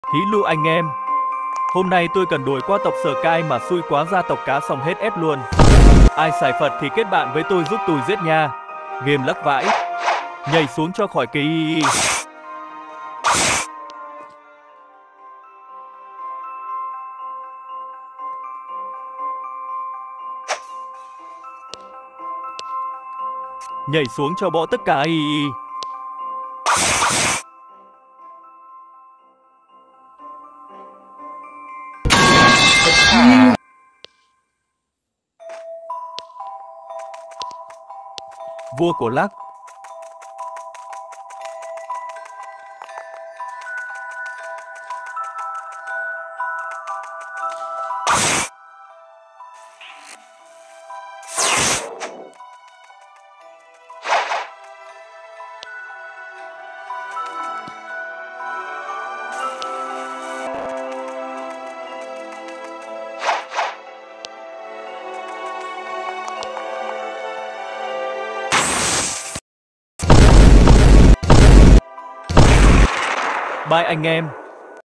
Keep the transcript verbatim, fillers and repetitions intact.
Hí lu anh em. Hôm nay tôi cần đuổi qua tộc Sở Cai mà xui quá ra tộc cá xong hết ép luôn. Ai xài Phật thì kết bạn với tôi giúp tôi giết nha. Game lắc vãi. Nhảy xuống cho khỏi kỳ. Nhảy xuống cho bỏ tất cả y. Vua của lắc. Bye anh em.